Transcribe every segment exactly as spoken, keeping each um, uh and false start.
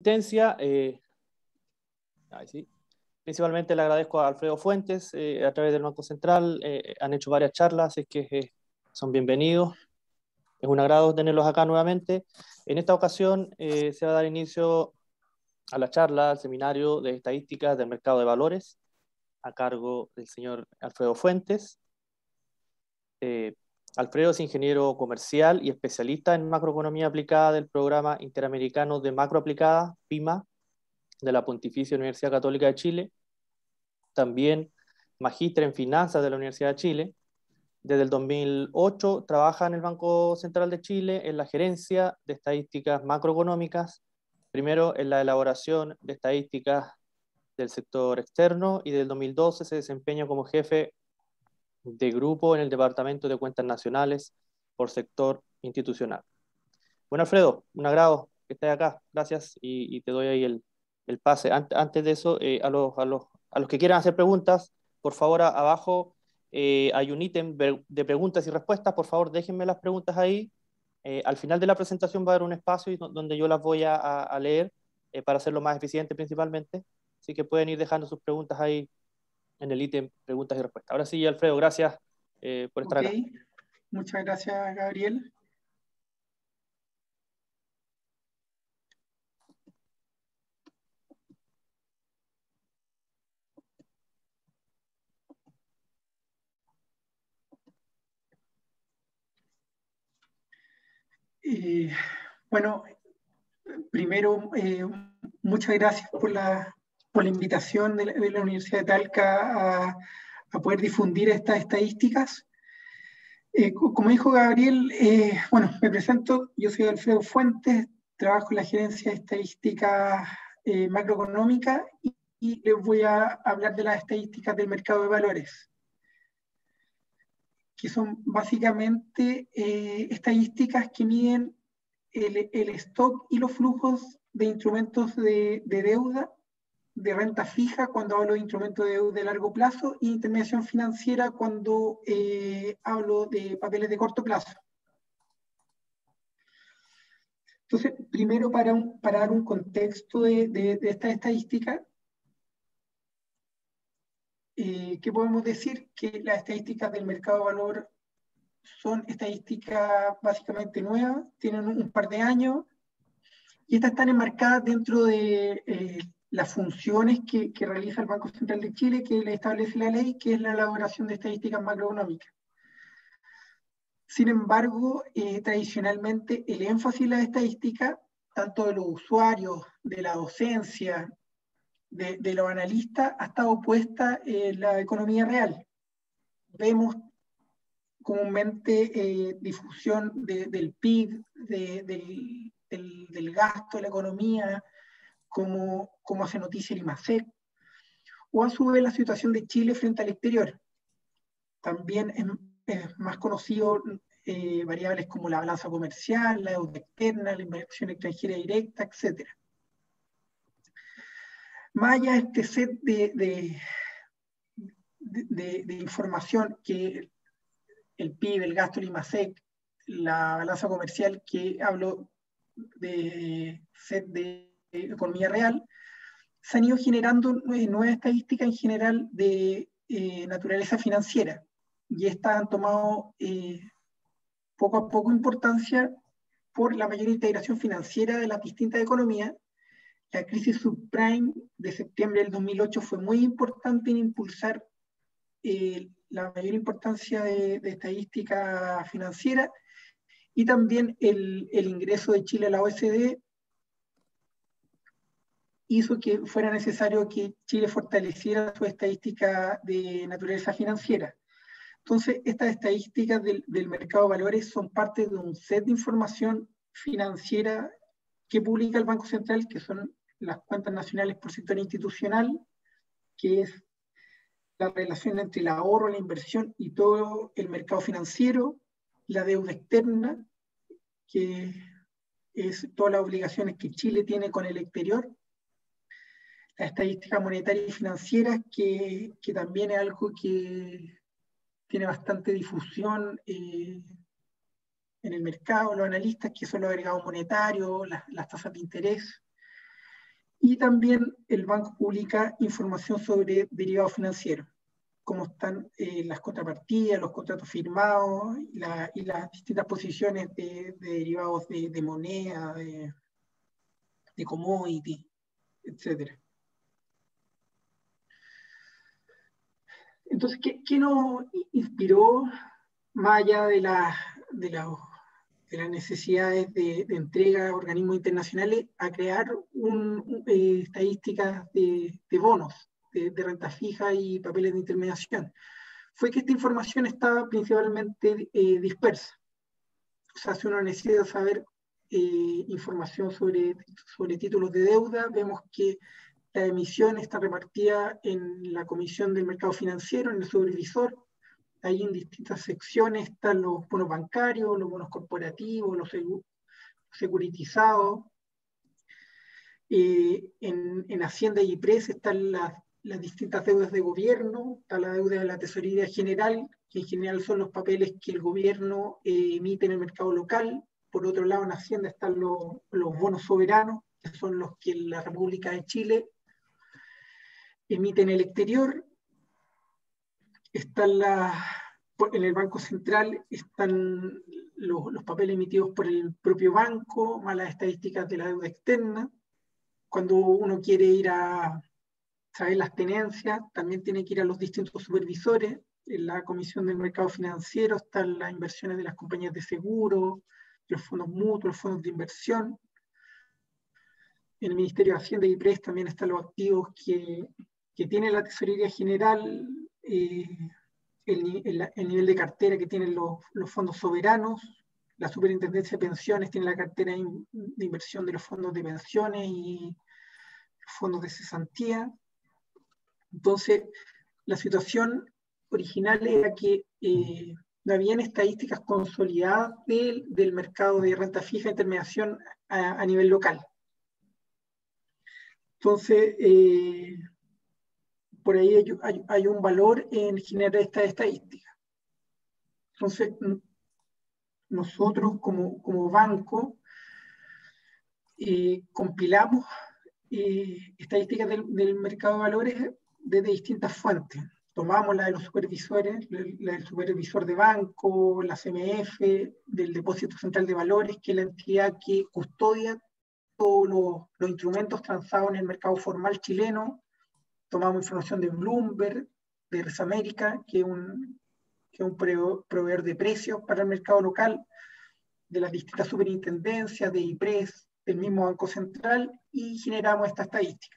asistencia. Eh, ahí sí. Principalmente le agradezco a Alfredo Fuentes, eh, a través del Banco Central. Eh, han hecho varias charlas, así que eh, son bienvenidos. Es un agrado tenerlos acá nuevamente. En esta ocasión eh, se va a dar inicio a la charla, al seminario de estadísticas del mercado de valores, a cargo del señor Alfredo Fuentes. Eh, Alfredo es ingeniero comercial y especialista en macroeconomía aplicada del Programa Interamericano de Macroaplicada, PIMA, de la Pontificia Universidad Católica de Chile. También magíster en finanzas de la Universidad de Chile. Desde el dos mil ocho trabaja en el Banco Central de Chile en la gerencia de estadísticas macroeconómicas, primero en la elaboración de estadísticas del sector externo, y desde el dos mil doce se desempeña como jefe de grupo en el Departamento de Cuentas Nacionales por sector institucional. Bueno, Alfredo, un agrado que estés acá, gracias, y, y te doy ahí el, el pase. Ant, antes de eso, eh, a, los, a, los, a los que quieran hacer preguntas, por favor, a, abajo eh, hay un ítem de preguntas y respuestas. Por favor, déjenme las preguntas ahí. Eh, al final de la presentación va a haber un espacio donde yo las voy a, a, a leer eh, para hacerlo más eficiente principalmente. Así que pueden ir dejando sus preguntas ahí en el ítem preguntas y respuestas. Ahora sí, Alfredo, gracias eh, por estar Ok, acá. muchas gracias, Gabriel. Eh, bueno, primero, eh, muchas gracias por la, por la invitación de la, de la Universidad de Talca a, a poder difundir estas estadísticas. Eh, como dijo Gabriel, eh, bueno, me presento, yo soy Alfredo Fuentes, trabajo en la gerencia de estadística eh, macroeconómica y, y les voy a hablar de las estadísticas del mercado de valores, que son básicamente eh, estadísticas que miden el, el stock y los flujos de instrumentos de, de deuda, de renta fija cuando hablo de instrumentos de deuda de largo plazo, y intermediación financiera cuando eh, hablo de papeles de corto plazo. Entonces, primero, para, un, para dar un contexto de, de, de esta estadística, eh, ¿qué podemos decir? Que las estadísticas del mercado de valor son estadísticas básicamente nuevas, tienen un par de años, y estas están enmarcadas dentro de eh, las funciones que, que realiza el Banco Central de Chile, que le establece la ley, que es la elaboración de estadísticas macroeconómicas. Sin embargo, eh, tradicionalmente el énfasis en las estadísticas, tanto de los usuarios, de la docencia, de, de los analistas, ha estado puesta en la economía real. Vemos comúnmente eh, difusión de, del P I B, de, del, del, del gasto de la economía, como, como hace noticia el IMASEC, o a su vez la situación de Chile frente al exterior. También es, es más conocido eh, variables como la balanza comercial, la deuda externa, la inversión extranjera directa, etcétera. Más allá de este set de, de, de, de información que el P I B, el gasto, el IMASEC, la balanza comercial, que hablo de set de economía real, se han ido generando nuevas estadísticas en general de eh, naturaleza financiera, y estas han tomado eh, poco a poco importancia por la mayor integración financiera de las distintas economías. La crisis subprime de septiembre del dos mil ocho fue muy importante en impulsar eh, la mayor importancia de, de estadística financiera, y también el, el ingreso de Chile a la O E C D hizo que fuera necesario que Chile fortaleciera su estadística de naturaleza financiera. Entonces, estas estadísticas del, del mercado de valores son parte de un set de información financiera que publica el Banco Central, que son las cuentas nacionales por sector institucional, que es la relación entre el ahorro, la inversión y todo el mercado financiero, la deuda externa, que es todas las obligaciones que Chile tiene con el exterior, la estadística monetaria y financiera, que, que también es algo que tiene bastante difusión eh, en el mercado, los analistas, que son los agregados monetarios, las, las tasas de interés, Y también el banco publica información sobre derivados financieros, cómo están eh, las contrapartidas, los contratos firmados y, la, y las distintas posiciones de, de derivados de, de moneda, de, de commodity, etcétera. Entonces, ¿qué, qué nos inspiró, más allá de, la, de, la, de las necesidades de, de entrega a organismos internacionales, a crear un, un, eh, estadísticas de, de bonos, de, de renta fija y papeles de intermediación? Fue que esta información estaba principalmente eh, dispersa. O sea, si uno necesita saber eh, información sobre, sobre títulos de deuda, vemos que la emisión está repartida en la Comisión del Mercado Financiero, en el supervisor. Ahí en distintas secciones están los bonos bancarios, los bonos corporativos, los securitizados. Eh, en, en Hacienda y IPRES están las, las distintas deudas de gobierno, está la deuda de la Tesorería General, que en general son los papeles que el gobierno eh, emite en el mercado local. Por otro lado, en Hacienda están los, los bonos soberanos, que son los que la República de Chile emite en el exterior. Están la, en el Banco Central están los, los papeles emitidos por el propio banco, más las estadísticas de la deuda externa. Cuando uno quiere ir a saber las tenencias, también tiene que ir a los distintos supervisores. En la Comisión del Mercado Financiero están las inversiones de las compañías de seguro, los fondos mutuos, los fondos de inversión. En el Ministerio de Hacienda y IPRES también están los activos que, que tiene la Tesorería General, eh, el, el, el nivel de cartera que tienen los, los fondos soberanos. La Superintendencia de Pensiones tiene la cartera de inversión de los fondos de pensiones y fondos de cesantía. Entonces, la situación original era que eh, no habían estadísticas consolidadas del, del mercado de renta fija e intermediación a, a nivel local. Entonces, eh, por ahí hay, hay, hay un valor en generar estas estadísticas. Entonces, nosotros como, como banco eh, compilamos eh, estadísticas del, del mercado de valores desde distintas fuentes. Tomamos la de los supervisores, la del supervisor de banco, la C M F, del Depósito Central de Valores, que es la entidad que custodia todos los, los instrumentos transados en el mercado formal chileno. Tomamos información de Bloomberg, de Resamérica, que es un, que es un proveedor de precios para el mercado local, de las distintas superintendencias, de IPRES, del mismo Banco Central, y generamos esta estadística.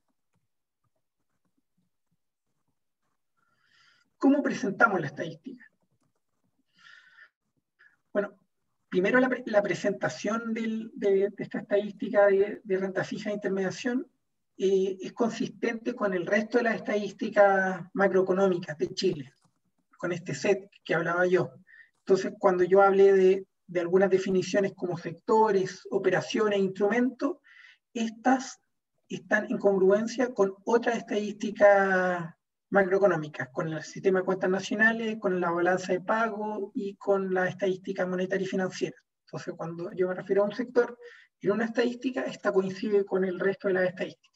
¿Cómo presentamos la estadística? Bueno, primero la, la presentación del, de, de esta estadística de, de renta fija e intermediación eh, es consistente con el resto de las estadísticas macroeconómicas de Chile, con este set que hablaba yo. Entonces, cuando yo hablé de, de algunas definiciones como sectores, operaciones, instrumentos, estas están en congruencia con otras estadísticas macroeconómicas, con el sistema de cuentas nacionales, con la balanza de pago y con la estadística monetaria y financiera. Entonces, cuando yo me refiero a un sector, en una estadística, esta coincide con el resto de las estadísticas.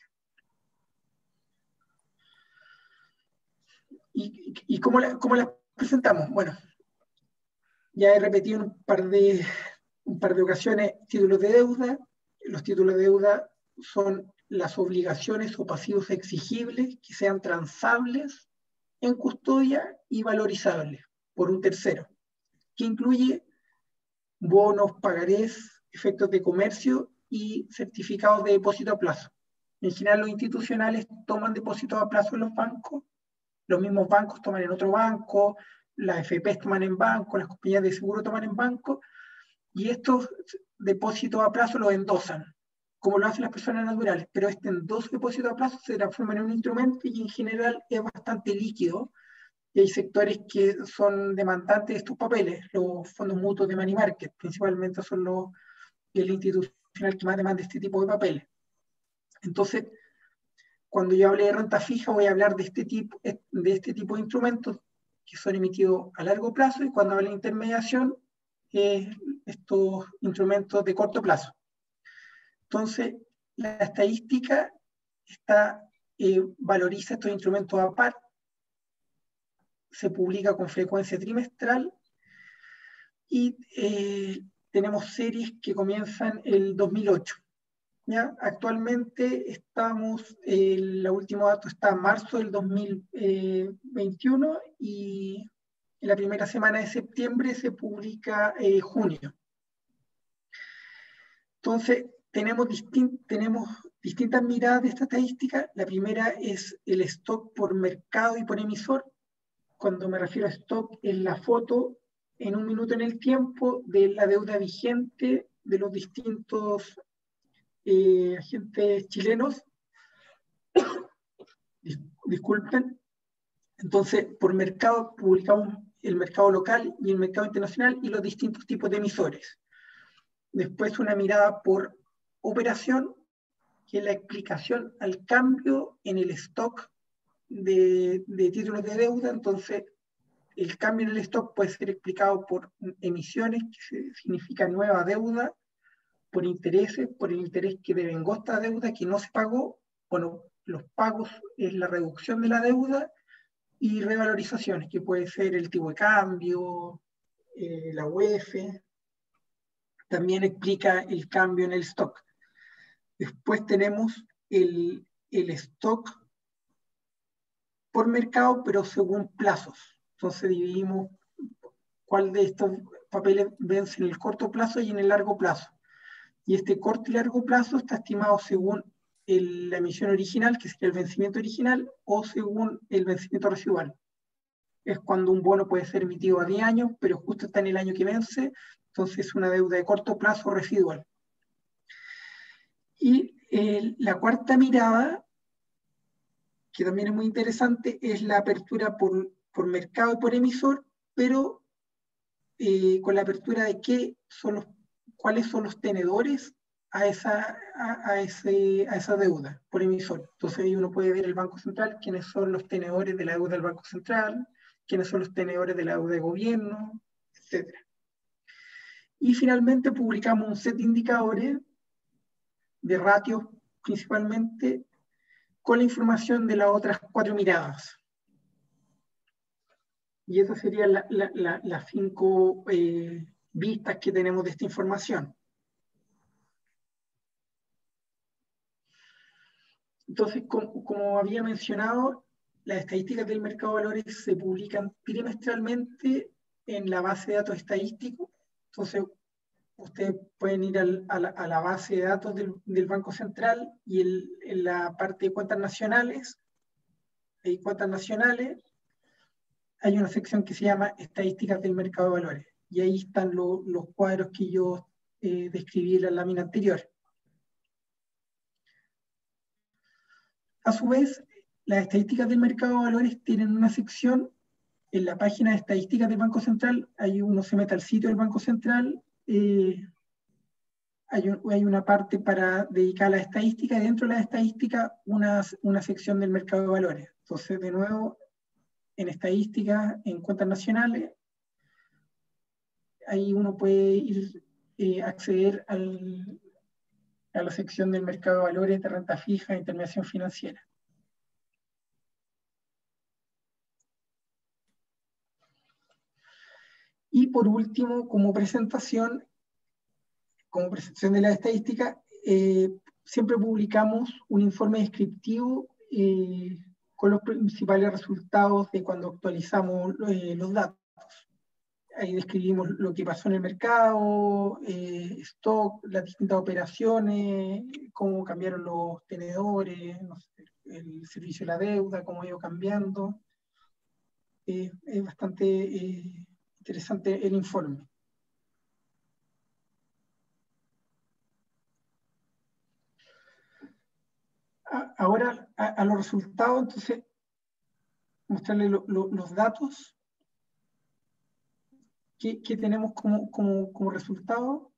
¿Y, y cómo, la, cómo las presentamos? Bueno, ya he repetido un par de, un par de ocasiones títulos de deuda. Los títulos de deuda son las obligaciones o pasivos exigibles que sean transables en custodia y valorizables por un tercero, que incluye bonos, pagarés, efectos de comercio y certificados de depósito a plazo. En general, los institucionales toman depósitos a plazo en los bancos, los mismos bancos toman en otro banco, las F Pes toman en banco, las compañías de seguro toman en banco, y estos depósitos a plazo los endosan, como lo hacen las personas naturales, pero este endoso depósito a plazo se transforma en un instrumento y en general es bastante líquido, y hay sectores que son demandantes de estos papeles. Los fondos mutuos de money market principalmente son los, el institucional que más demanda este tipo de papeles. Entonces, cuando yo hable de renta fija, voy a hablar de este tipo de, este tipo de instrumentos que son emitidos a largo plazo, y cuando hable de intermediación, eh, estos instrumentos de corto plazo. Entonces, la estadística está, eh, valoriza estos instrumentos a par, se publica con frecuencia trimestral y eh, tenemos series que comienzan el dos mil ocho. ¿Ya? Actualmente estamos, el último dato está en marzo del dos mil veintiuno y en la primera semana de septiembre se publica eh, junio. Entonces, tenemos, distin tenemos distintas miradas de esta estadística. La primera es el stock por mercado y por emisor. Cuando me refiero a stock, es la foto en un minuto en el tiempo de la deuda vigente de los distintos eh, agentes chilenos. Dis disculpen. Entonces, por mercado publicamos el mercado local y el mercado internacional y los distintos tipos de emisores. Después una mirada por operación, que es la explicación al cambio en el stock de, de títulos de deuda. Entonces, el cambio en el stock puede ser explicado por emisiones, que significa nueva deuda, por intereses, por el interés que devengó esta deuda que no se pagó. Bueno, los pagos es la reducción de la deuda, y revalorizaciones, que puede ser el tipo de cambio, eh, la U E F. También explica el cambio en el stock. Después tenemos el, el stock por mercado, pero según plazos. Entonces dividimos cuál de estos papeles vence en el corto plazo y en el largo plazo. Y este corto y largo plazo está estimado según el, la emisión original, que sería el vencimiento original, o según el vencimiento residual. Es cuando un bono puede ser emitido a diez años, pero justo está en el año que vence, entonces es una deuda de corto plazo residual. Y eh, la cuarta mirada, que también es muy interesante, es la apertura por, por mercado y por emisor, pero eh, con la apertura de qué son los, cuáles son los tenedores a esa, a, a, ese, a esa deuda por emisor. Entonces ahí uno puede ver el Banco Central, quiénes son los tenedores de la deuda del Banco Central, quiénes son los tenedores de la deuda de gobierno, etcétera. Y finalmente publicamos un set de indicadores de ratios principalmente con la información de las otras cuatro miradas. Y esas serían la, la, la, las cinco eh, vistas que tenemos de esta información. Entonces, como, como había mencionado, las estadísticas del mercado de valores se publican trimestralmente en la base de datos estadísticos. Entonces, ustedes pueden ir al, a, la, a la base de datos del, del Banco Central y el, en la parte de cuentas nacionales, hay cuentas nacionales, hay una sección que se llama Estadísticas del Mercado de Valores. Y ahí están lo, los cuadros que yo eh, describí en la lámina anterior. A su vez, las estadísticas del mercado de valores tienen una sección en la página de estadísticas del Banco Central. Ahí uno se mete al sitio del Banco Central, eh, hay, un, hay una parte para dedicar a la estadística y dentro de la estadística una, una sección del mercado de valores. Entonces, de nuevo, en estadística, en cuentas nacionales, ahí uno puede ir, eh, acceder al, a la sección del mercado de valores de renta fija e intermediación financiera. Y por último, como presentación, como presentación de la estadística, eh, siempre publicamos un informe descriptivo eh, con los principales resultados de cuando actualizamos eh, los datos. Ahí describimos lo que pasó en el mercado, eh, stock, las distintas operaciones, cómo cambiaron los tenedores, no sé, el servicio de la deuda, cómo ha ido cambiando. Eh, es bastante eh, interesante el informe. Ahora a, a los resultados, entonces, mostrarles lo, lo, los datos que, que tenemos como, como, como resultado.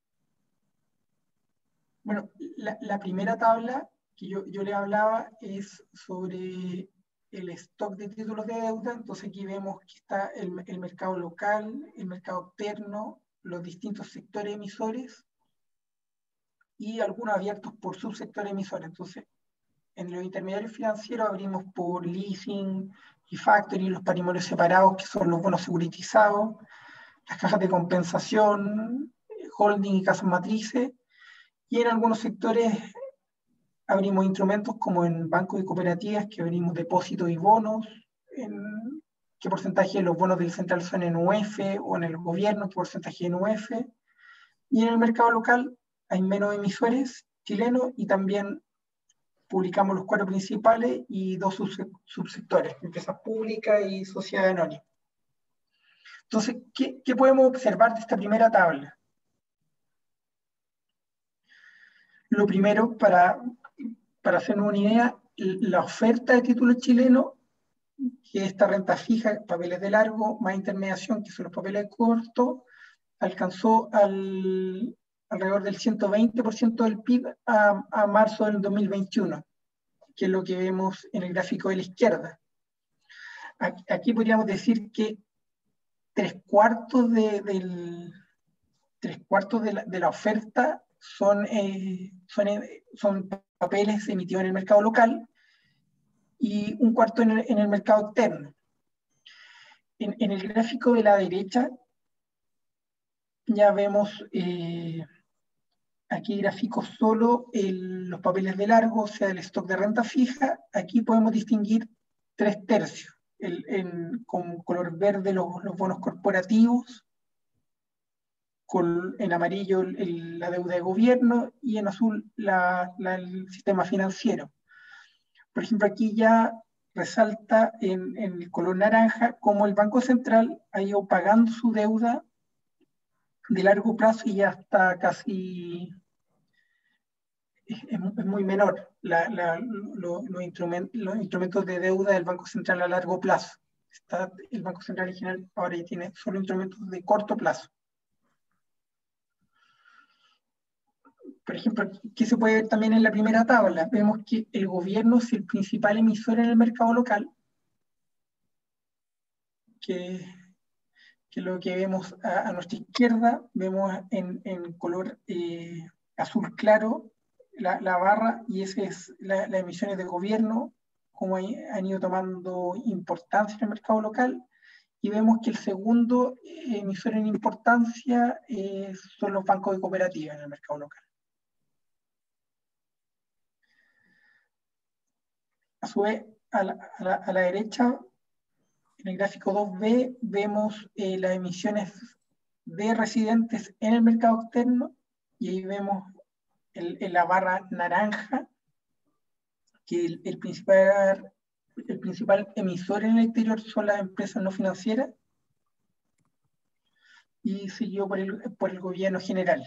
Bueno, la, la primera tabla que yo, yo le hablaba es sobre el stock de títulos de deuda. Entonces aquí vemos que está el, el mercado local, el mercado externo, los distintos sectores emisores y algunos abiertos por subsectores emisores. Entonces, en los intermediarios financieros abrimos por leasing y factoring, los patrimonios separados, que son los bonos securitizados, las cajas de compensación, holding y casas matrices, y en algunos sectores abrimos instrumentos como en bancos y cooperativas, que abrimos depósitos y bonos, en qué porcentaje de los bonos del central son en U F, o en el gobierno, qué porcentaje en U F, y en el mercado local hay menos emisores chilenos y también publicamos los cuatro principales y dos subsectores, empresas públicas y sociedades anónimas. Entonces, ¿qué, ¿qué podemos observar de esta primera tabla? Lo primero, para, para hacernos una idea, la oferta de títulos chilenos, que esta renta fija, papeles de largo, más intermediación, que son los papeles cortos, alcanzó al, alrededor del ciento veinte por ciento del P I B a, a marzo del dos mil veintiuno, que es lo que vemos en el gráfico de la izquierda. Aquí, aquí podríamos decir que tres cuartos de, del, tres cuartos de, la, de la oferta son, eh, son, son papeles emitidos en el mercado local y un cuarto en el, en el mercado externo. En, en el gráfico de la derecha ya vemos eh, aquí gráficos solo el, los papeles de largo, o sea, el stock de renta fija. Aquí podemos distinguir tres tercios. El, el, con color verde los, los bonos corporativos, con, en amarillo el, la deuda de gobierno y en azul la, la, el sistema financiero. Por ejemplo, aquí ya resalta en, en el color naranja cómo el Banco Central ha ido pagando su deuda de largo plazo y ya está casi, es, es muy menor la, la, lo, los, instrument, los instrumentos de deuda del Banco Central a largo plazo. Está, el Banco Central original ahora ya tiene solo instrumentos de corto plazo. Por ejemplo, ¿qué se puede ver también en la primera tabla? Vemos que el gobierno es el principal emisor en el mercado local, que, que lo que vemos a, a nuestra izquierda, vemos en, en color eh, azul claro la, la barra, y esa es las la emisiones de gobierno, como hay, han ido tomando importancia en el mercado local, y vemos que el segundo emisor en importancia eh, son los bancos de cooperativas en el mercado local. A su vez, a la, a la, a la derecha, en el gráfico dos B, vemos eh, las emisiones de residentes en el mercado externo, y ahí vemos el, en la barra naranja que el, el, principal, el principal emisor en el exterior son las empresas no financieras, y seguido por el, por el gobierno general.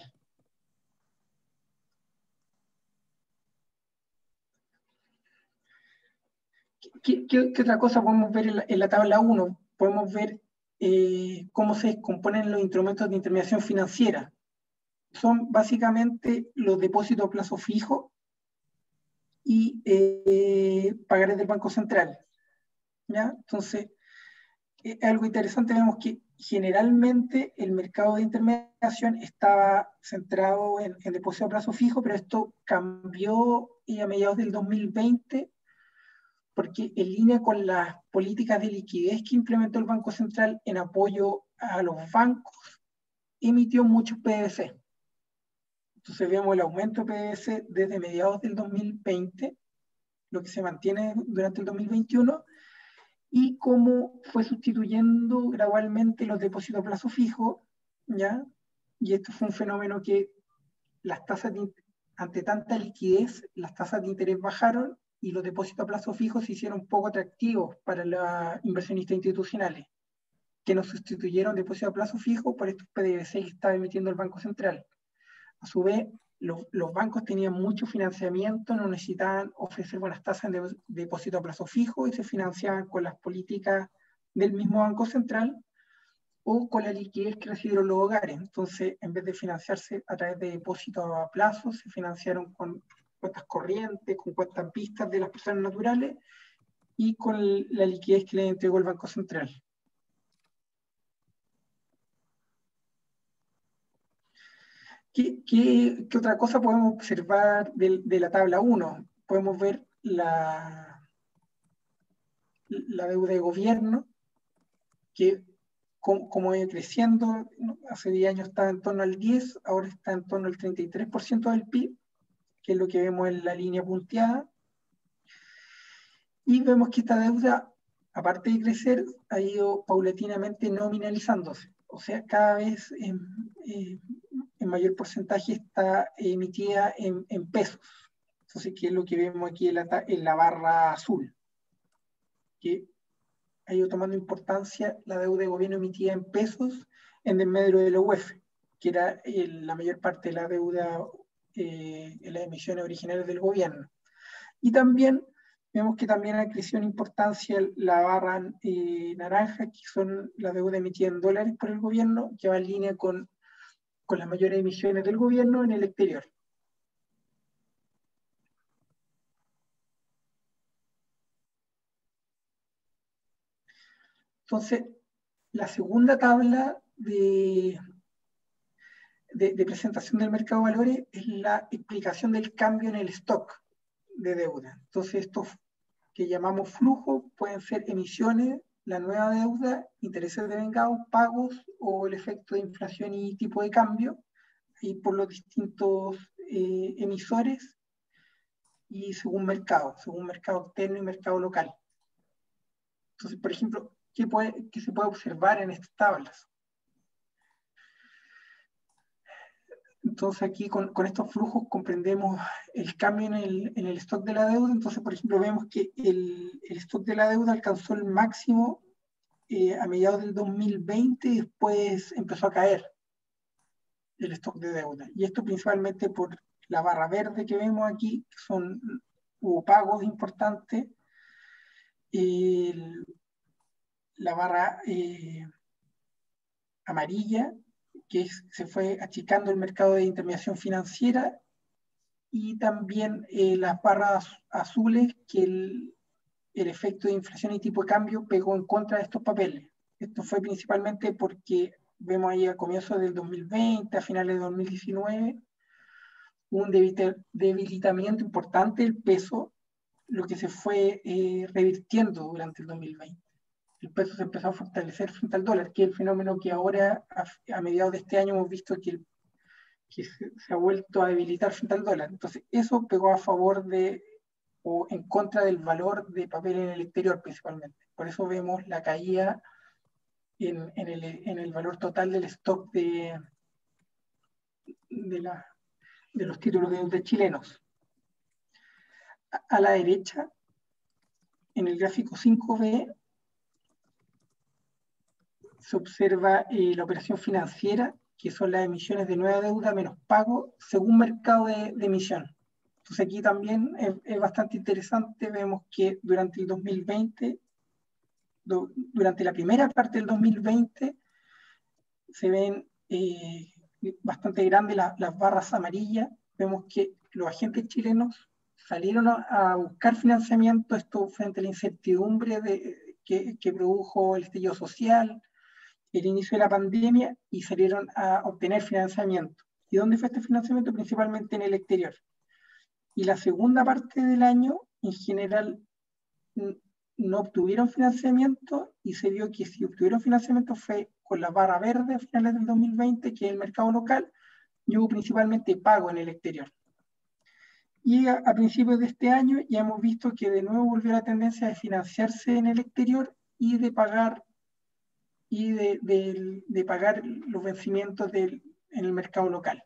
¿Qué, qué, qué otra cosa podemos ver en la, en la tabla uno? Podemos ver eh, cómo se descomponen los instrumentos de intermediación financiera. Son básicamente los depósitos a plazo fijo y eh, pagares del Banco Central. ¿Ya? Entonces, eh, algo interesante, vemos que generalmente el mercado de intermediación estaba centrado en, en depósito a plazo fijo, pero esto cambió a mediados del dos mil veinte, porque en línea con las políticas de liquidez que implementó el Banco Central en apoyo a los bancos, emitió muchos P D C. Entonces vemos el aumento de P D C desde mediados del dos mil veinte, lo que se mantiene durante el dos mil veintiuno, y cómo fue sustituyendo gradualmente los depósitos a plazo fijo, ¿ya? Y esto fue un fenómeno que las tasas de, ante tanta liquidez, las tasas de interés bajaron y los depósitos a plazo fijo se hicieron poco atractivos para los inversionistas institucionales, que nos sustituyeron depósitos a plazo fijo por estos P D C que estaba emitiendo el Banco Central. A su vez, los, los bancos tenían mucho financiamiento, no necesitaban ofrecer buenas tasas de, de depósito a plazo fijo y se financiaban con las políticas del mismo Banco Central o con la liquidez que recibieron los hogares. Entonces, en vez de financiarse a través de depósitos a plazo, se financiaron con cuentas corrientes, con cuentas vistas de las personas naturales y con la liquidez que les entregó el Banco Central. ¿Qué, qué, ¿Qué otra cosa podemos observar de, de la tabla uno? Podemos ver la, la deuda de gobierno, que como, como ha ido creciendo, ¿no? Hace diez años estaba en torno al diez, ahora está en torno al treinta y tres por ciento del P I B, que es lo que vemos en la línea punteada. Y vemos que esta deuda, aparte de crecer, ha ido paulatinamente nominalizándose. O sea, cada vez en, en, en mayor porcentaje está emitida en, en pesos. Entonces, que es lo que vemos aquí en la, en la barra azul, que ha ido tomando importancia la deuda de gobierno emitida en pesos en desmedro de la U E F, que era eh, la mayor parte de la deuda eh, en las emisiones originales del gobierno. Y también vemos que también ha crecido en importancia la barra eh, naranja, que son la deuda emitida en dólares por el gobierno, que va en línea con, con las mayores emisiones del gobierno en el exterior. Entonces, la segunda tabla de, de, de presentación del mercado de valores es la explicación del cambio en el stock de deuda. Entonces, estos que llamamos flujo pueden ser emisiones, la nueva deuda, intereses devengados, pagos o el efecto de inflación y tipo de cambio, y por los distintos eh, emisores y según mercado, según mercado externo y mercado local. Entonces, por ejemplo, ¿qué, puede, qué se puede observar en estas tablas? Entonces aquí con, con estos flujos comprendemos el cambio en el, en el stock de la deuda. Entonces, por ejemplo, vemos que el, el stock de la deuda alcanzó el máximo eh, a mediados del dos mil veinte y después empezó a caer el stock de deuda. Y esto principalmente por la barra verde que vemos aquí, que son, hubo pagos importantes, el, la barra eh, amarilla, que es, se fue achicando el mercado de intermediación financiera, y también eh, las barras azules, que el, el efecto de inflación y tipo de cambio pegó en contra de estos papeles. Esto fue principalmente porque vemos ahí a comienzos del dos mil veinte, a finales de dos mil diecinueve, un debilitamiento importante del peso, lo que se fue eh, revirtiendo durante el dos mil veinte. El peso se empezó a fortalecer frente al dólar, que es el fenómeno que ahora, a, a mediados de este año, hemos visto que, el, que se, se ha vuelto a debilitar frente al dólar. Entonces, eso pegó a favor de, o en contra del valor de papel en el exterior principalmente. Por eso vemos la caída en, en, el, en el valor total del stock de, de, la, de los títulos de deuda chilenos. A, a la derecha, en el gráfico cinco B, se observa eh, la operación financiera, que son las emisiones de nueva deuda menos pago según mercado de, de emisión. Entonces aquí también es, es bastante interesante, vemos que durante el dos mil veinte, do, durante la primera parte del dos mil veinte, se ven eh, bastante grandes la, las barras amarillas, vemos que los agentes chilenos salieron a, a buscar financiamiento, esto frente a la incertidumbre de, que, que produjo el estallido social, el inicio de la pandemia, y salieron a obtener financiamiento. ¿Y dónde fue este financiamiento? Principalmente en el exterior. Y la segunda parte del año, en general, no obtuvieron financiamiento, y se vio que si obtuvieron financiamiento fue con la barra verde a finales del dos mil veinte, que es el mercado local, y hubo principalmente pago en el exterior. Y a, a principios de este año ya hemos visto que de nuevo volvió la tendencia de financiarse en el exterior y de pagar y de, de, de pagar los vencimientos del, en el mercado local.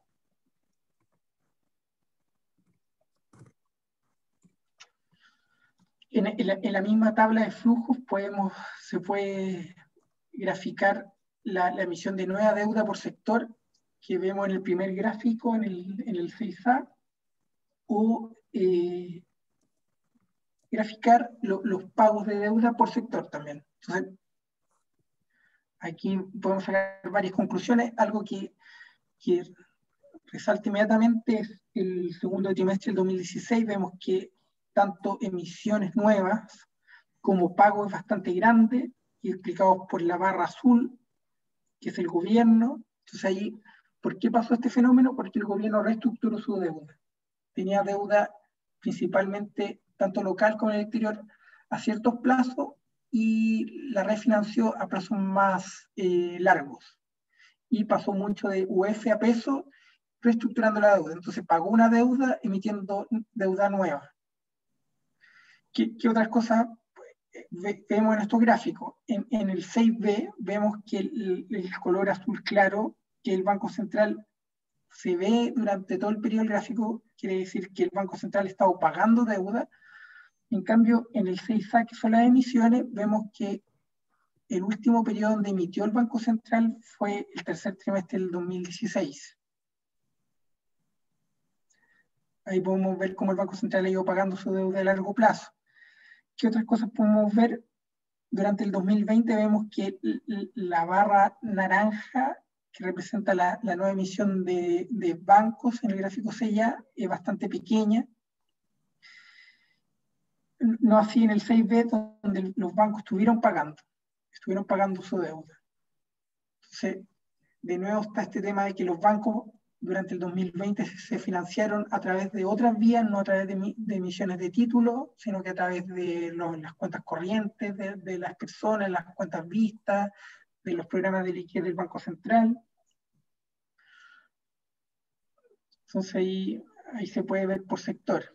En, en, la, en la misma tabla de flujos podemos, se puede graficar la, la emisión de nueva deuda por sector, que vemos en el primer gráfico, en el, en el seis A, o eh, graficar lo, los pagos de deuda por sector también. Entonces, aquí podemos sacar varias conclusiones. Algo que, que resalta inmediatamente es el segundo trimestre del dos mil dieciséis. Vemos que tanto emisiones nuevas como pago es bastante grande, y explicados por la barra azul, que es el gobierno. Entonces ahí, ¿por qué pasó este fenómeno? Porque el gobierno reestructuró su deuda. Tenía deuda principalmente tanto local como en el exterior, a ciertos plazos y la refinanció a plazos más eh, largos. Y pasó mucho de U F a peso, reestructurando la deuda. Entonces pagó una deuda emitiendo deuda nueva. ¿Qué, qué otras cosas ve, vemos en estos gráficos? En, en el seis B vemos que el, el color azul claro, que el Banco Central se ve durante todo el periodo gráfico, quiere decir que el Banco Central ha estado pagando deuda. En cambio, en el seis A, que son las emisiones, vemos que el último periodo donde emitió el Banco Central fue el tercer trimestre del dos mil dieciséis. Ahí podemos ver cómo el Banco Central ha ido pagando su deuda a largo plazo. ¿Qué otras cosas podemos ver? Durante el dos mil veinte vemos que la barra naranja, que representa la, la nueva emisión de, de bancos en el gráfico seis A, es bastante pequeña. No así en el seis B, donde los bancos estuvieron pagando, estuvieron pagando su deuda. Entonces, de nuevo está este tema de que los bancos durante el dos mil veinte se financiaron a través de otras vías, no a través de, de emisiones de títulos, sino que a través de los, las cuentas corrientes de, de las personas, las cuentas vistas, de los programas de liquidez del Banco Central. Entonces ahí, ahí se puede ver por sector.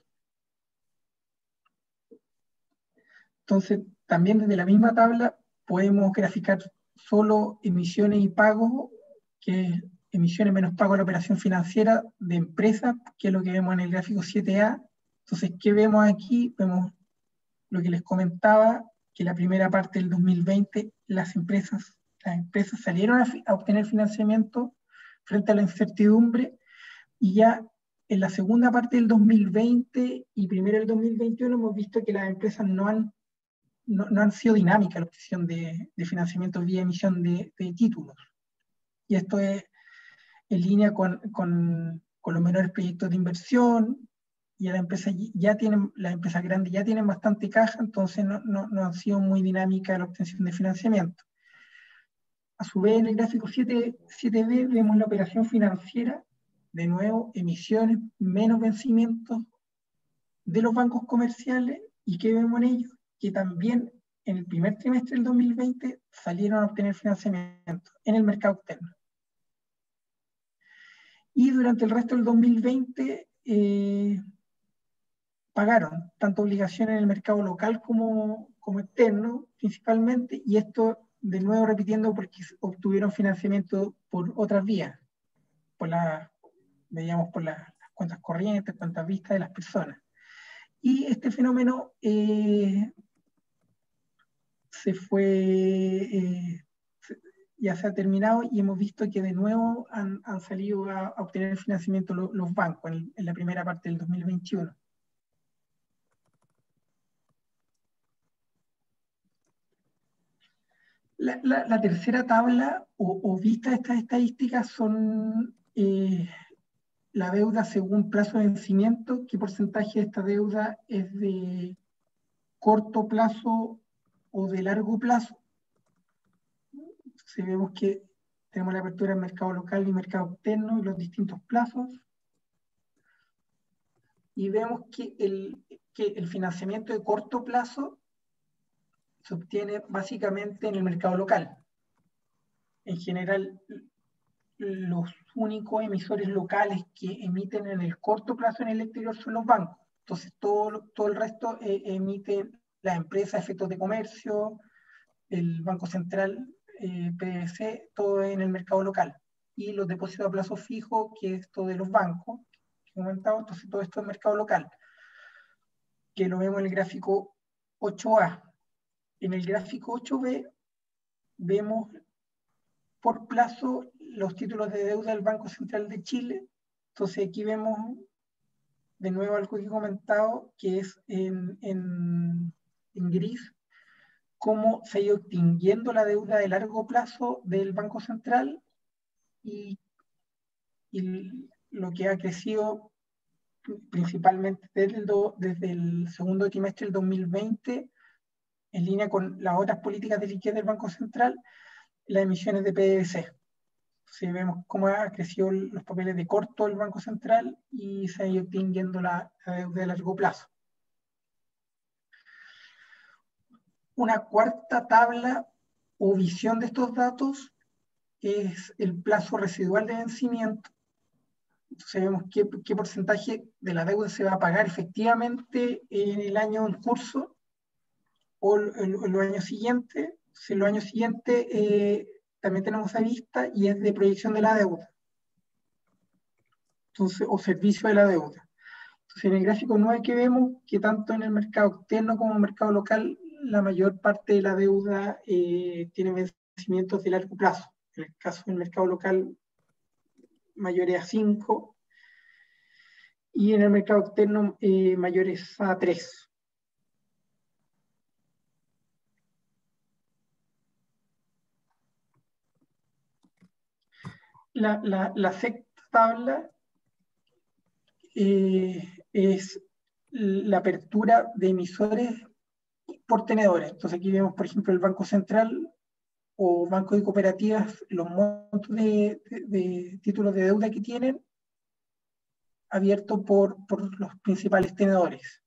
Entonces, también desde la misma tabla podemos graficar solo emisiones y pagos, que es emisiones menos pago a la operación financiera de empresas, que es lo que vemos en el gráfico siete A. Entonces, ¿qué vemos aquí? Vemos lo que les comentaba, que la primera parte del dos mil veinte, las empresas, las empresas salieron a, a obtener financiamiento frente a la incertidumbre, y ya en la segunda parte del dos mil veinte y primero del dos mil veintiuno hemos visto que las empresas no han No, no han sido dinámicas la obtención de, de financiamiento vía emisión de, de títulos. Y esto es en línea con, con, con los menores proyectos de inversión, y las empresas ya tienen, las empresas grandes ya tienen bastante caja, entonces no, no, no han sido muy dinámicas la obtención de financiamiento. A su vez, en el gráfico siete B vemos la operación financiera, de nuevo, emisiones menos vencimientos de los bancos comerciales. ¿Y qué vemos en ellos? Que también en el primer trimestre del dos mil veinte salieron a obtener financiamiento en el mercado externo. Y durante el resto del dos mil veinte eh, pagaron tanto obligaciones en el mercado local como, como externo, principalmente, y esto de nuevo repitiendo porque obtuvieron financiamiento por otras vías, por la, veíamos por las, las cuentas corrientes, cuentas vistas de las personas. Y este fenómeno eh, se fue, eh, ya se ha terminado, y hemos visto que de nuevo han, han salido a, a obtener financiamiento los, los bancos en, en la primera parte del dos mil veintiuno. La, la, la tercera tabla o, o vista de estas estadísticas son eh, la deuda según plazo de vencimiento, qué porcentaje de esta deuda es de corto plazo o de largo plazo. Si vemos que tenemos la apertura del mercado local y mercado externo y los distintos plazos, y vemos que el, que el financiamiento de corto plazo se obtiene básicamente en el mercado local. En general, los únicos emisores locales que emiten en el corto plazo en el exterior son los bancos. Entonces, todo, todo el resto eh, emite las empresas, efectos de comercio, el Banco Central, eh, P D V C, todo en el mercado local. Y los depósitos a plazo fijo, que es esto de los bancos, que he comentado, entonces todo esto es mercado local, que lo vemos en el gráfico ocho A. En el gráfico ocho B vemos por plazo los títulos de deuda del Banco Central de Chile. Entonces aquí vemos de nuevo algo que he comentado, que es en, en, en gris, cómo se ha ido extinguiendo la deuda de largo plazo del Banco Central, y, y lo que ha crecido principalmente desde el, do, desde el segundo trimestre del dos mil veinte, en línea con las otras políticas de liquidez del Banco Central, las emisiones de P D V C. Entonces vemos cómo ha crecido los papeles de corto del Banco Central y se ha ido extinguiendo la, la deuda de largo plazo. Una cuarta tabla o visión de estos datos es el plazo residual de vencimiento. Entonces vemos qué, qué porcentaje de la deuda se va a pagar efectivamente en el año en curso o en, en los años siguientes. Entonces, en los años siguientes eh, también tenemos a vista y es de proyección de la deuda. Entonces, o servicio de la deuda. Entonces, en el gráfico nueve que vemos que tanto en el mercado externo como en el mercado local, la mayor parte de la deuda eh, tiene vencimientos de largo plazo. En el caso del mercado local, mayores a cinco, y en el mercado externo eh, mayores a tres. La, la, la sexta tabla eh, es la apertura de emisores por tenedores. Entonces aquí vemos, por ejemplo, el Banco Central o bancos y cooperativas, los montos de, de, de títulos de deuda que tienen abierto por, por los principales tenedores.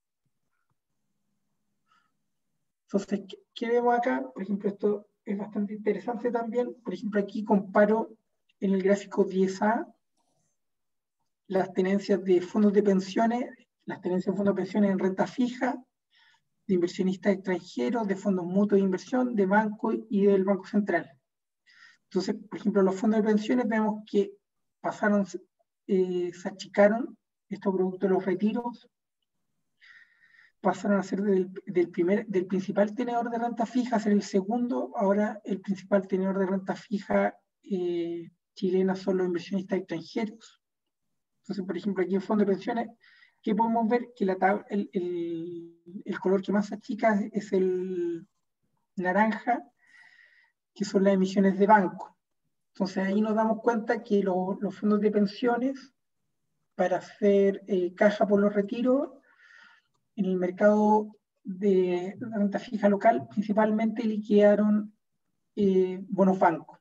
Entonces, ¿qué, ¿qué vemos acá? Por ejemplo, esto es bastante interesante también. Por ejemplo, aquí comparo en el gráfico diez A las tenencias de fondos de pensiones, las tenencias de fondos de pensiones en renta fija, de inversionistas extranjeros, de fondos mutuos de inversión, de banco y del Banco Central. Entonces, por ejemplo, los fondos de pensiones vemos que pasaron, eh, se achicaron estos productos de los retiros, pasaron a ser del, del, primer, del principal tenedor de renta fija a ser el segundo. Ahora el principal tenedor de renta fija eh, chilena son los inversionistas extranjeros. Entonces, por ejemplo, aquí en fondo de pensiones, que podemos ver que la tab el, el, el color que más se achica es el naranja, que son las emisiones de banco. Entonces ahí nos damos cuenta que lo, los fondos de pensiones, para hacer eh, caja por los retiros, en el mercado de renta fija local, principalmente liquidaron eh, bonos bancos.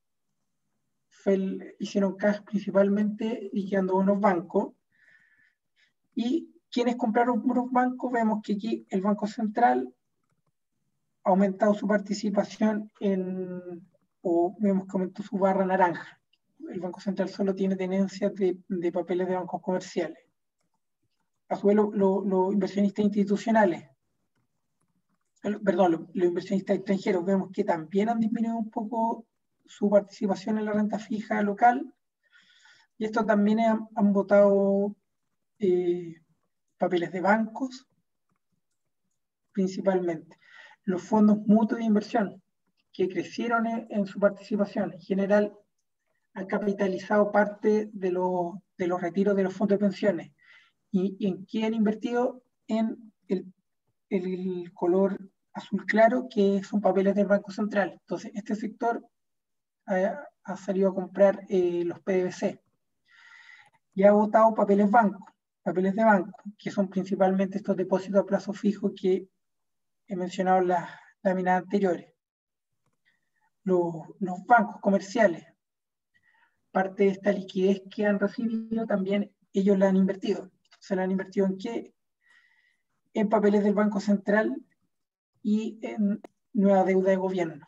El, hicieron caja principalmente liquidando bonos bancos. Y quienes compraron bonos bancos, vemos que aquí el Banco Central ha aumentado su participación en, o vemos que aumentó su barra naranja. El Banco Central solo tiene tenencias de, de papeles de bancos comerciales. A su vez, los lo, lo inversionistas institucionales, perdón, los, los inversionistas extranjeros, vemos que también han disminuido un poco su participación en la renta fija local, y estos también han, han votado eh, papeles de bancos, principalmente. Los fondos mutuos de inversión, que crecieron en, en su participación, en general han capitalizado parte de, lo, de los retiros de los fondos de pensiones. ¿Y, y en qué han invertido? En el, el color azul claro, que son papeles del Banco Central. Entonces, este sector ha, ha salido a comprar eh, los P D B C y ha votado papeles bancos, papeles de banco, que son principalmente estos depósitos a plazo fijo que he mencionado en las láminas anteriores. Los, los bancos comerciales, parte de esta liquidez que han recibido, también ellos la han invertido. ¿Se la han invertido en qué? En papeles del Banco Central y en nueva deuda de gobierno.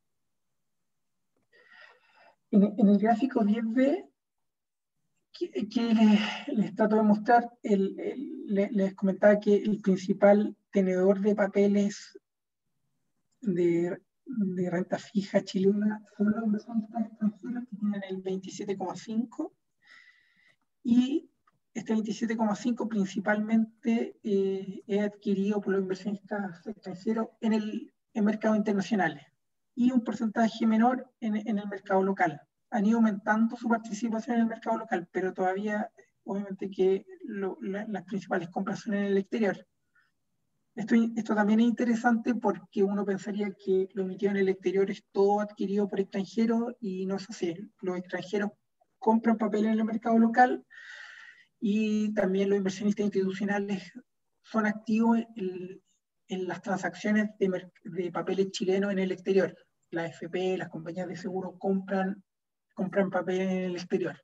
En, en el gráfico diez B, que, que les, les trato de mostrar, el, el, les comentaba que el principal tenedor de papeles de, de renta fija chilena son los inversionistas extranjeros, que tienen el veintisiete coma cinco, y este veintisiete coma cinco principalmente eh, es adquirido por los inversionistas extranjeros en el en mercados internacionales, y un porcentaje menor en, en el mercado local. Han ido aumentando su participación en el mercado local, pero todavía, obviamente, que lo, la, las principales compras son en el exterior. Esto, esto también es interesante porque uno pensaría que lo emitido en el exterior es todo adquirido por extranjeros, y no es así. Los extranjeros compran papel en el mercado local, y también los inversionistas institucionales son activos en, en las transacciones de, de papeles chilenos en el exterior. La A F P, las compañías de seguro compran compran papel en el exterior.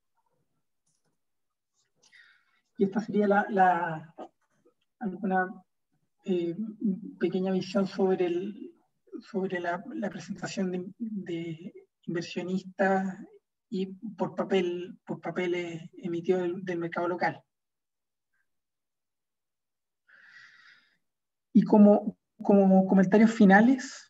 Y esta sería la, la, alguna eh, pequeña visión sobre, el, sobre la, la presentación de, de inversionistas y por papel, por papeles emitidos del, del mercado local. Y como, como comentarios finales,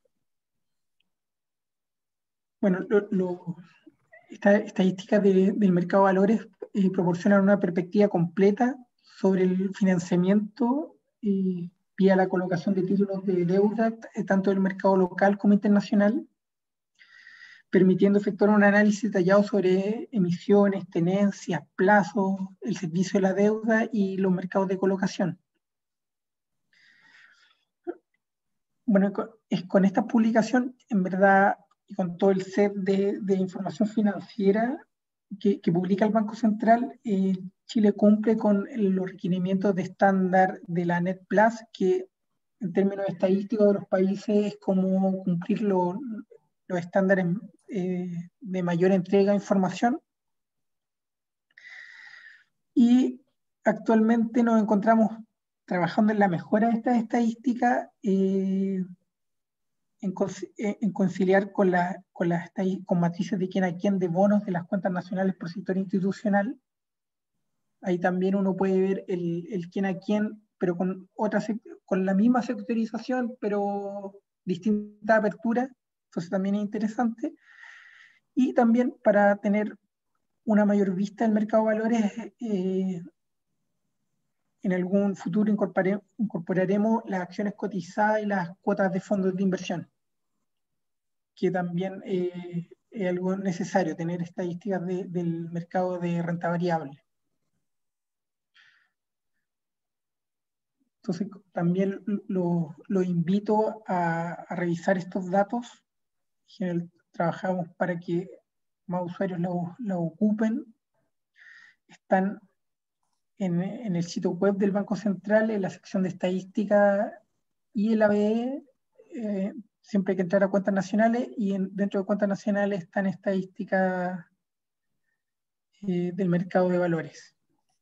bueno, lo, lo, estas estadísticas de, del mercado de valores eh, proporcionan una perspectiva completa sobre el financiamiento eh, vía la colocación de títulos de deuda, eh, tanto del mercado local como internacional, permitiendo efectuar un análisis detallado sobre emisiones, tenencias, plazos, el servicio de la deuda y los mercados de colocación. Bueno, es con esta publicación, en verdad, y con todo el set de, de información financiera que, que publica el Banco Central, eh, Chile cumple con los requerimientos de estándar de la Net Plus, que en términos estadísticos de los países es como cumplir lo, los estándares eh, de mayor entrega de información. Y actualmente nos encontramos trabajando en la mejora de estas estadísticas, eh, en, en, conciliar con, la, con, la, con matrices de quién a quién de bonos de las cuentas nacionales por sector institucional. Ahí también uno puede ver el, el quién a quién, pero con, otra, con la misma sectorización, pero distinta apertura. Entonces también es interesante. Y también para tener una mayor vista del mercado de valores, eh, en algún futuro incorporare, incorporaremos las acciones cotizadas y las cuotas de fondos de inversión, que también eh, es algo necesario, tener estadísticas de, del mercado de renta variable. Entonces, también lo, lo invito a, a revisar estos datos. En general, trabajamos para que más usuarios lo, lo ocupen. Están en, en el sitio web del Banco Central, en la sección de estadística, y el A B E, eh, siempre hay que entrar a cuentas nacionales, y en, dentro de cuentas nacionales están estadísticas eh, del mercado de valores.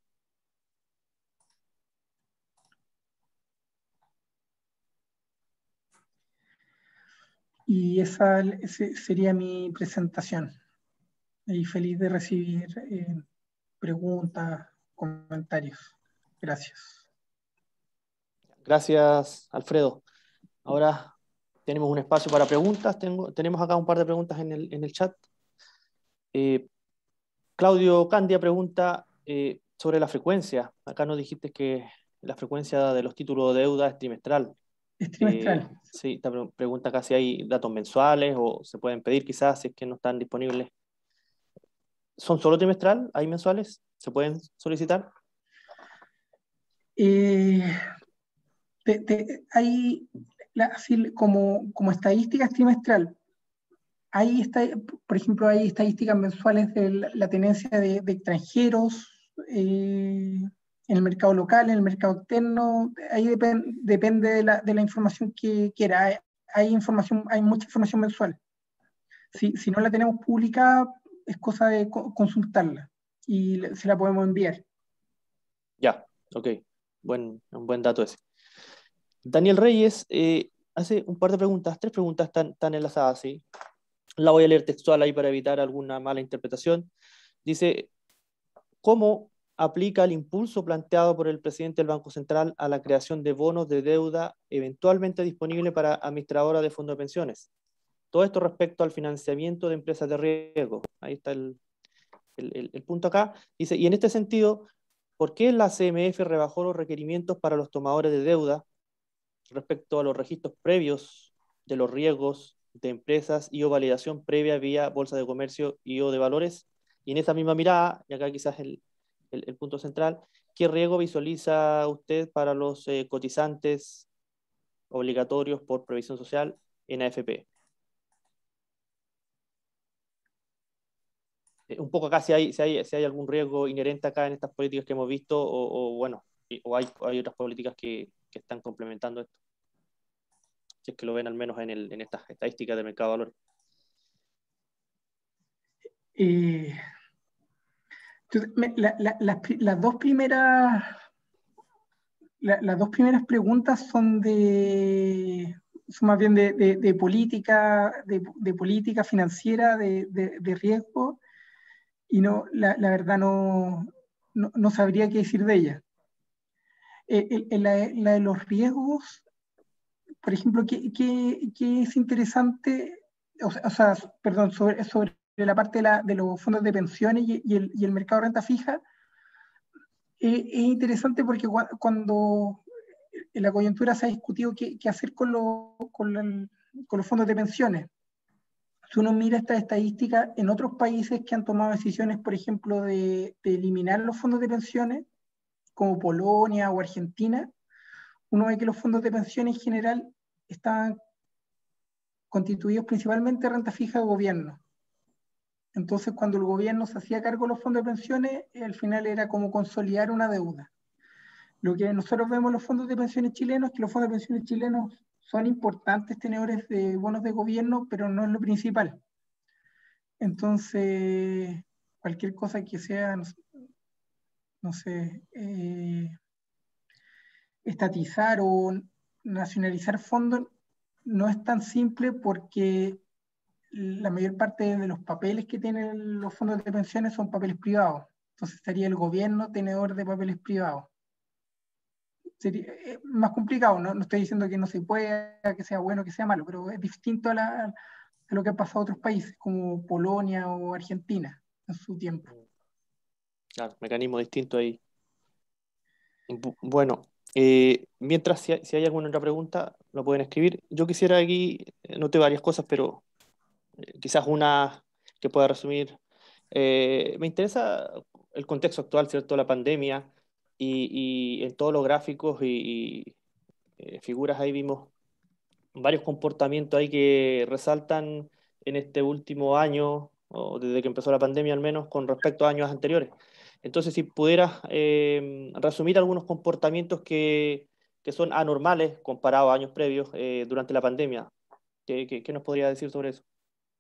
Y esa sería mi presentación. Y feliz de recibir eh, preguntas, comentarios. Gracias. Gracias, Alfredo. Ahora tenemos un espacio para preguntas. Tengo, tenemos acá un par de preguntas en el, en el chat. Eh, Claudio Candia pregunta eh, sobre la frecuencia. Acá nos dijiste que la frecuencia de los títulos de deuda es trimestral. Es trimestral. Eh, sí, te pregunta acá si hay datos mensuales o se pueden pedir quizás si es que no están disponibles. ¿Son solo trimestral? ¿Hay mensuales? ¿Se pueden solicitar? Eh, te, te, hay, la, así como, como estadísticas trimestral, hay esta, por ejemplo, hay estadísticas mensuales de la, la tenencia de, de extranjeros eh, en el mercado local, en el mercado externo. Ahí depend, depende de la, de la información que quiera. Hay, hay, información, hay mucha información mensual. Si, si no la tenemos publicada, es cosa de co consultarla y se la podemos enviar. Ya, ok. Buen, un buen dato ese. Daniel Reyes eh, hace un par de preguntas, tres preguntas tan, tan enlazadas, ¿sí? La voy a leer textual ahí para evitar alguna mala interpretación. Dice, ¿cómo aplica el impulso planteado por el presidente del Banco Central a la creación de bonos de deuda eventualmente disponible para administradoras de fondos de pensiones? Todo esto respecto al financiamiento de empresas de riesgo. Ahí está el, el, el, el punto acá. Dice, y en este sentido, ¿por qué la C M F rebajó los requerimientos para los tomadores de deuda respecto a los registros previos de los riesgos de empresas y o validación previa vía bolsa de comercio y o de valores? Y en esa misma mirada, y acá quizás el, el, el punto central, ¿qué riesgo visualiza usted para los eh, cotizantes obligatorios por previsión social en A F P? Eh, un poco acá si hay, si, hay, si hay algún riesgo inherente acá en estas políticas que hemos visto, o, o bueno, o hay, hay otras políticas que, que están complementando esto. Si es que lo ven al menos en, el, en estas estadísticas del mercado de valores. Eh, entonces, me, la, la, la, las dos primeras la, las dos primeras preguntas son de son más bien de, de, de política de, de, política financiera de, de, de riesgo, y no la, la verdad no, no, no sabría qué decir de ella. Eh, eh, la, la de los riesgos, por ejemplo, ¿qué, qué, qué es interesante? O sea, o sea, perdón, sobre, sobre la parte de, la, de los fondos de pensiones y, y, el, y el mercado de renta fija, eh, es interesante porque cuando en la coyuntura se ha discutido qué, qué hacer con, lo, con, la, con los fondos de pensiones. Si uno mira estas estadísticas en otros países que han tomado decisiones, por ejemplo, de, de eliminar los fondos de pensiones, como Polonia o Argentina, uno ve que los fondos de pensiones en general estaban constituidos principalmente de renta fija de gobierno. Entonces, cuando el gobierno se hacía cargo de los fondos de pensiones, al final era como consolidar una deuda. Lo que nosotros vemos en los fondos de pensiones chilenos es que los fondos de pensiones chilenos son importantes tenedores de bonos de gobierno, pero no es lo principal. Entonces, cualquier cosa que sea, no, no sé, eh, estatizar o nacionalizar fondos no es tan simple, porque la mayor parte de los papeles que tienen los fondos de pensiones son papeles privados. Entonces estaría el gobierno tenedor de papeles privados. Sería eh, más complicado, ¿no? No estoy diciendo que no se pueda, que sea bueno, que sea malo, pero es distinto a, la, a lo que ha pasado a otros países, como Polonia o Argentina en su tiempo. Claro, mecanismo distinto ahí. Bueno, eh, mientras si hay, si hay alguna otra pregunta, lo pueden escribir. Yo quisiera aquí, eh, noté varias cosas, pero eh, quizás una que pueda resumir. Eh, me interesa el contexto actual, ¿cierto? La pandemia y, y en todos los gráficos y, y, eh, figuras ahí vimos varios comportamientos ahí que resaltan en este último año, o desde que empezó la pandemia al menos, con respecto a años anteriores. Entonces, si pudieras eh, resumir algunos comportamientos que, que son anormales comparados a años previos eh, durante la pandemia, ¿qué, qué, qué nos podría decir sobre eso?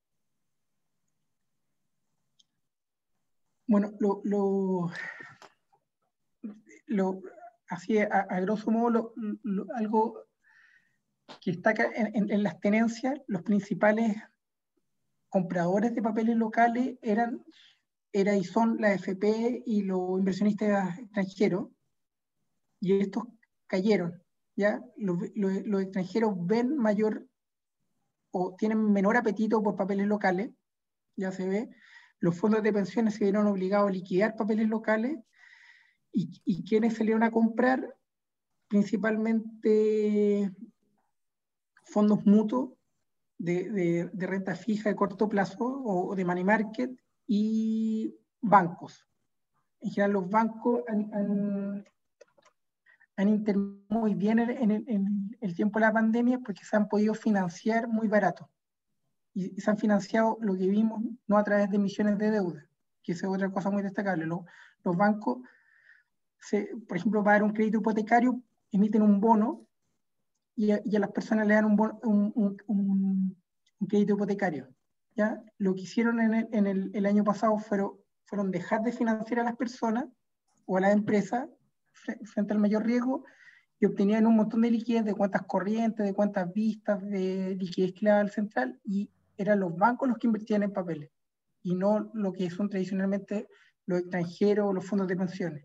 Bueno, lo, lo, lo así a, a, grosso modo, lo, lo, algo que destaca en, en, en las tenencias, los principales compradores de papeles locales eran era y son la A F P y los inversionistas extranjeros, y estos cayeron, ¿ya? Los, los, los extranjeros ven mayor o tienen menor apetito por papeles locales, ya se ve. Los fondos de pensiones se vieron obligados a liquidar papeles locales, y, y quienes salieron a comprar principalmente fondos mutuos de, de, de renta fija de corto plazo o de money market y bancos. En general los bancos han, han, han intervenido muy bien en, en, en, el tiempo de la pandemia, porque se han podido financiar muy barato. Y, y se han financiado, lo que vimos, no a través de emisiones de deuda, que es otra cosa muy destacable. Los, los bancos, se, por ejemplo, para dar un crédito hipotecario, emiten un bono y a, y a las personas le dan un, bono, un, un, un, un crédito hipotecario. ¿Ya? Lo que hicieron en el, en el, el año pasado fueron, fueron dejar de financiar a las personas o a las empresas frente al mayor riesgo, y obtenían un montón de liquidez, de cuentas corrientes, de cuentas vistas, de liquidez que le daba el central, y eran los bancos los que invertían en papeles, y no lo que son tradicionalmente los extranjeros o los fondos de pensiones.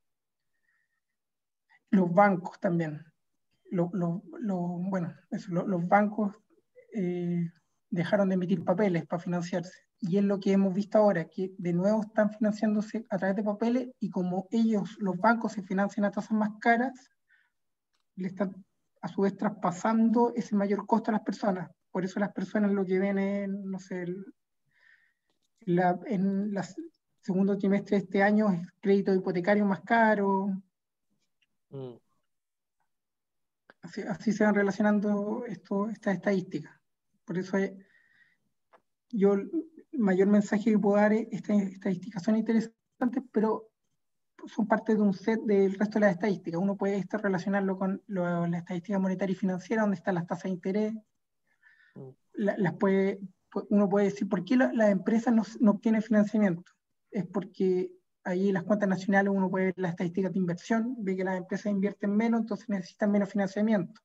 Los bancos también. Lo, lo, lo, bueno, eso, lo, los bancos eh, dejaron de emitir papeles para financiarse. Y es lo que hemos visto ahora, que de nuevo están financiándose a través de papeles, y como ellos, los bancos, se financian a tasas más caras, le están a su vez traspasando ese mayor costo a las personas. Por eso las personas lo que ven en, no sé, el, la, en el segundo trimestre de este año es crédito hipotecario más caro. Mm. Así, así se van relacionando esto, estas estadísticas. Por eso hay, yo el mayor mensaje que puedo dar es: estas estadísticas son interesantes, pero son parte de un set del resto de las estadísticas. Uno puede esto relacionarlo con lo, la estadística monetaria y financiera, donde están las tasas de interés. Mm. La, las puede uno puede decir, ¿por qué la, las empresas no, no obtienen financiamiento? Es porque ahí en las cuentas nacionales uno puede ver las estadísticas de inversión, ve que las empresas invierten menos, entonces necesitan menos financiamiento.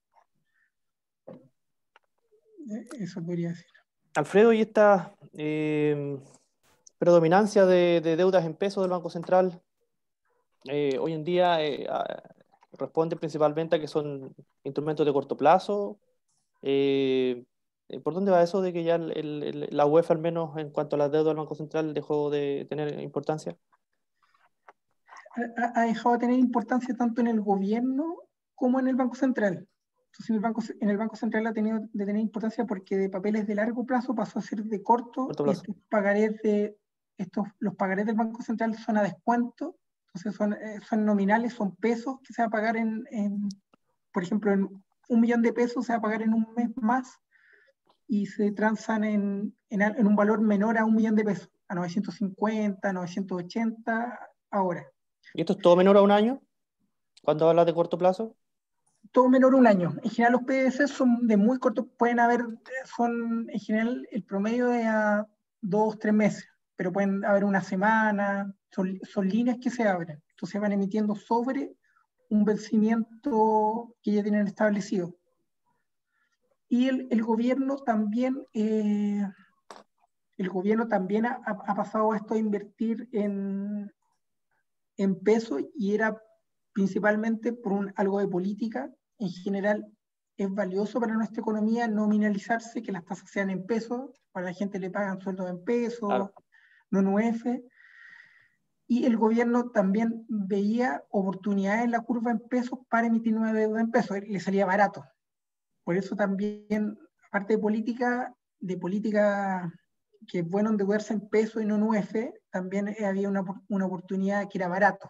Eso podría decir. Alfredo, ¿y esta eh, predominancia de, de deudas en pesos del Banco Central eh, hoy en día eh, a, responde principalmente a que son instrumentos de corto plazo? Eh, ¿por dónde va eso de que ya el, el, la U E F, al menos en cuanto a las deudas del Banco Central, dejó de tener importancia? Ha, ha dejado de tener importancia tanto en el gobierno como en el Banco Central. Entonces, en el Banco, en el Banco Central ha tenido de tener importancia porque de papeles de largo plazo pasó a ser de corto, Corto y plazo. estos pagarés de, estos, los pagarés del Banco Central son a descuento, entonces son, eh, son nominales, son pesos que se va a pagar en, en, por ejemplo, en un millón de pesos se va a pagar en un mes más y se transan en, en, en un valor menor a un millón de pesos, a novecientos cincuenta, novecientos ochenta ahora. ¿Y esto es todo menor a un año? Cuando hablas de corto plazo. Todo menor a un año. En general los P D C son de muy corto, pueden haber, son en general el promedio de a dos, tres meses, pero pueden haber una semana, son, son líneas que se abren, entonces van emitiendo sobre un vencimiento que ya tienen establecido. Y el, el gobierno también, eh, el gobierno también ha, ha pasado esto a invertir en, en pesos y era principalmente por un, algo de política. En general es valioso para nuestra economía nominalizarse, que las tasas sean en pesos, para la gente le pagan sueldos en pesos, Claro. no en U E F. Y el gobierno también veía oportunidades en la curva en pesos para emitir nueva deuda en pesos, le salía barato. Por eso también, aparte de política, de política que es bueno endeudarse en pesos y no en U E F, también había una, una oportunidad que era barato.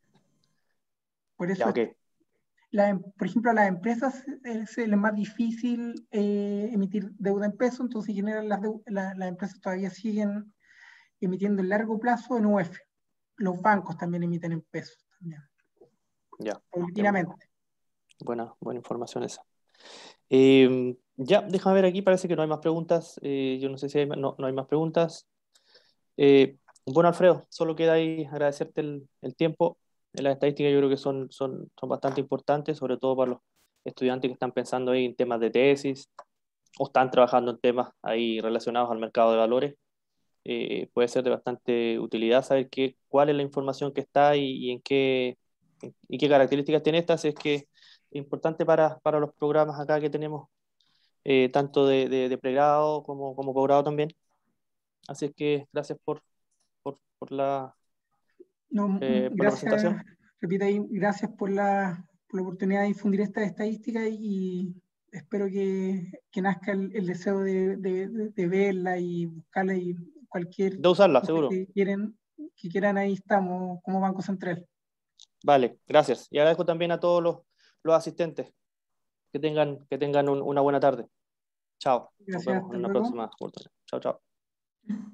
Por eso, Ya, okay. la, por ejemplo, a las empresas es, es más difícil eh, emitir deuda en pesos, entonces en general las, la, las empresas todavía siguen emitiendo en largo plazo en U E F. Los bancos también emiten en pesos. También, ya. paulatinamente. Buena, buena información esa. Eh, ya, déjame ver aquí, parece que no hay más preguntas. Eh, yo no sé si hay, no, no hay más preguntas. Eh, bueno, Alfredo, solo queda ahí agradecerte el, el tiempo. Las estadísticas yo creo que son, son, son bastante importantes, sobre todo para los estudiantes que están pensando ahí en temas de tesis o están trabajando en temas ahí relacionados al mercado de valores. Eh, puede ser de bastante utilidad saber qué, cuál es la información que está y, y en qué, y qué características tiene esta, si es que es importante para, para los programas acá que tenemos, eh, tanto de, de, de pregrado como, como posgrado también. Así es que gracias por, por, por la, No, eh, por la gracias, presentación. repito ahí, gracias por la, por la oportunidad de difundir estas estadísticas y espero que, que nazca el, el deseo de, de, de, verla y buscarla y cualquier De usarla, cosa seguro. que quieran, que quieran, ahí estamos como Banco Central. Vale, gracias. Y agradezco también a todos los, los asistentes. Que tengan, que tengan un, una buena tarde. Chao. Nos Gracias, vemos hasta en una luego. próxima oportunidad. Chao, chao.